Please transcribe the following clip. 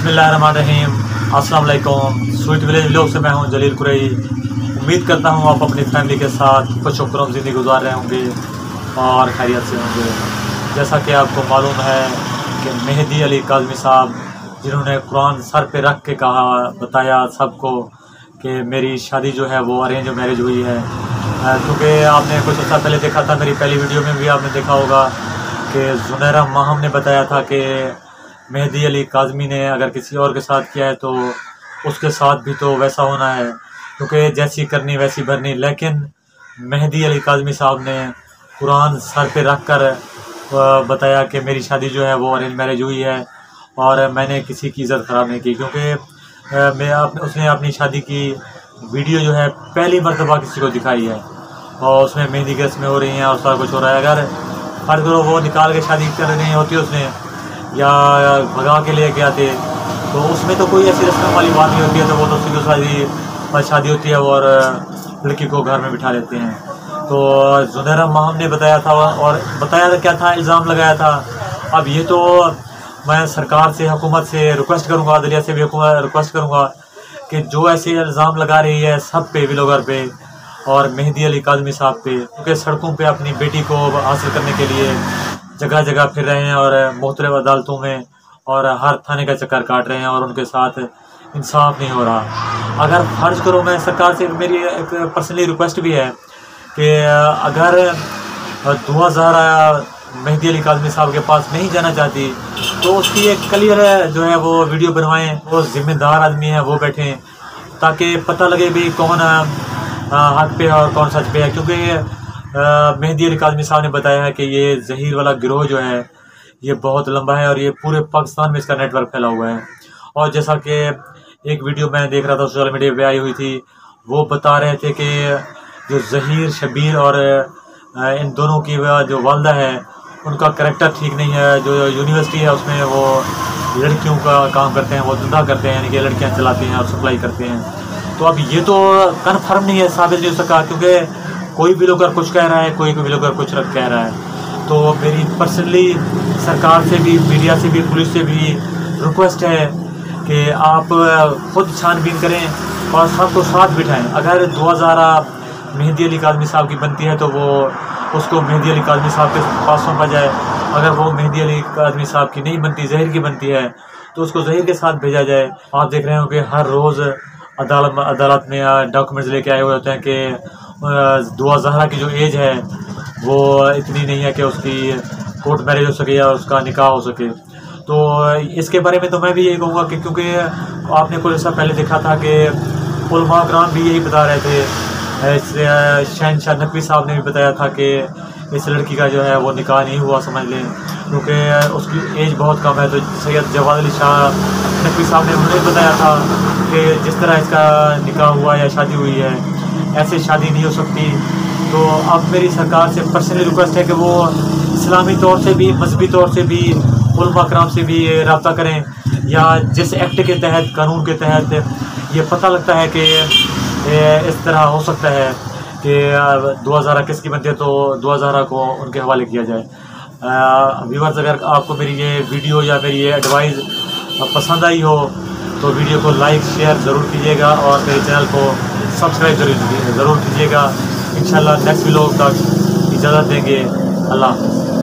बिस्मिल्लाहिर्रहमानिर्रहीम। अस्सलाम वालेकुम। स्वीट विलेज व्लॉग से मैं हूं जलील कुरैशी। उम्मीद करता हूं आप अपनी फैमिली के साथ खुश खुशनुमा ज़िंदगी गुजार रहे होंगे और खैरियत से होंगे। जैसा कि आपको मालूम है कि मेहदी अली काज़मी साहब, जिन्होंने कुरान सर पे रख के कहा, बताया सबको कि मेरी शादी जो है वो अरेंज मैरिज हुई है। क्योंकि आपने कुछ अर्सा पहले देखा था, मेरी पहली वीडियो में भी आपने देखा होगा कि ज़ुनैरा माहम ने बताया था कि मेहदी अली काज़मी ने अगर किसी और के साथ किया है तो उसके साथ भी तो वैसा होना है, क्योंकि जैसी करनी वैसी भरनी। लेकिन मेहदी अली काज़मी साहब ने कुरान सर पे रख कर बताया कि मेरी शादी जो है वो अरेंज मैरिज हुई है और मैंने किसी की इज़्ज़त ख़राब नहीं की। क्योंकि उसने अपनी शादी की वीडियो जो है पहली मरतबा किसी को दिखाई है और उसमें मेहंदी की रस्में हो रही हैं और सारा कुछ हो रहा है। अगर फर्ज करो वो निकाल के शादी कर रही होती है उसने, या भगा के ले गया थे, तो उसमें तो कोई ऐसी रस्म वाली बात नहीं होती है। तो वो तो सीधी शादी होती है और लड़की को घर में बिठा लेते हैं। तो ज़ुनैरा माहम ने बताया था, और बताया क्या था, इल्ज़ाम लगाया था। अब ये तो मैं सरकार से, हुकूमत से रिक्वेस्ट करूँगा, अदलिया से भी रिक्वेस्ट करूँगा कि जो ऐसे इल्ज़ाम लगा रही है सब पे, व्लॉगर पे और मेहदी अली काज़मी साहब पे, क्योंकि सड़कों पे अपनी बेटी को हासिल करने के लिए जगह जगह फिर रहे हैं और मुख्तलिफ अदालतों में और हर थाने का चक्कर काट रहे हैं और उनके साथ इंसाफ नहीं हो रहा। अगर फ़र्ज़ करो, मैं सरकार से, मेरी एक पर्सनली रिक्वेस्ट भी है कि अगर दुआ ज़हरा मेहदी अली काज़मी साहब के पास नहीं जाना चाहती तो उसकी एक क्लियर जो है वो वीडियो बनवाएं। वो ज़िम्मेदार आदमी है, वो बैठें, ताकि पता लगे भी कौन हक पे है और कौन सच पे है। क्योंकि मेहदी अली काज़मी साहब ने बताया है कि ये ज़हीर वाला गिरोह जो है ये बहुत लंबा है और ये पूरे पाकिस्तान में इसका नेटवर्क फैला हुआ है। और जैसा कि एक वीडियो मैं देख रहा था सोशल मीडिया पे आई हुई थी, वो बता रहे थे कि जो ज़हीर, शबीर और इन दोनों की जो वालदा है उनका करैक्टर ठीक नहीं है। जो यूनिवर्सिटी है उसमें वो लड़कियों का काम करते हैं, वो धंधा करते हैं, यानी कि लड़कियाँ चलाते हैं और सप्लाई करते हैं। तो अब ये तो कन्फर्म नहीं है, साबित नहीं हो सका, क्योंकि कोई भी लोग कुछ कह रहा है, कोई भी लोग कुछ कह रहा है। तो मेरी पर्सनली सरकार से भी, मीडिया से भी, पुलिस से भी रिक्वेस्ट है कि आप खुद छानबीन करें और सबको साथ बिठाएं। अगर दुआ ज़हरा मेहदी अली काज़मी साहब की बनती है तो वो उसको मेहदी अली काज़मी साहब के पास सौंपा जाए। अगर वो मेहदी अली काज़मी साहब की नहीं बनती, ज़हीर की बनती है, तो उसको ज़हीर के साथ भेजा जाए। आप देख रहे हो कि हर रोज़ अदालत में डॉक्यूमेंट्स लेके आए हुए होते हैं कि दुआ ज़हरा की जो एज है वो इतनी नहीं है कि उसकी कोर्ट मैरिज हो सके या उसका निकाह हो सके। तो इसके बारे में तो मैं भी यही कहूँगा कि क्योंकि आपने कुछ ऐसा पहले देखा था कि उलमा कराम भी यही बता रहे थे। शहनशाह नकवी साहब ने भी बताया था कि इस लड़की का जो है वो निकाह नहीं हुआ, समझ लें, क्योंकि उसकी एज बहुत कम है। तो सैयद जवाद अली शाह नकवी साहब ने उन्होंने बताया था कि जिस तरह इसका निकाह हुआ या शादी हुई है, ऐसे शादी नहीं हो सकती। तो अब मेरी सरकार से पर्सनली रिक्वेस्ट है कि वो इस्लामी तौर से भी, मजहबी तौर से भी, उलमा कराम से भी रब्ता करें, या जिस एक्ट के तहत, कानून के तहत ये पता लगता है कि इस तरह हो सकता है कि दुआ ज़हरा किसकी बनती है तो दुआ ज़हरा को उनके हवाले किया जाए। व्यूअर्स, अगर आपको मेरी ये वीडियो या मेरी ये एडवाइस पसंद आई हो तो वीडियो को लाइक शेयर ज़रूर कीजिएगा और मेरे चैनल को सब्सक्राइब ज़रूर कीजिएगा। इंशाल्लाह नेक्स्ट व्लॉग तक इजाज़त देंगे। अल्लाह हाफ़िज़।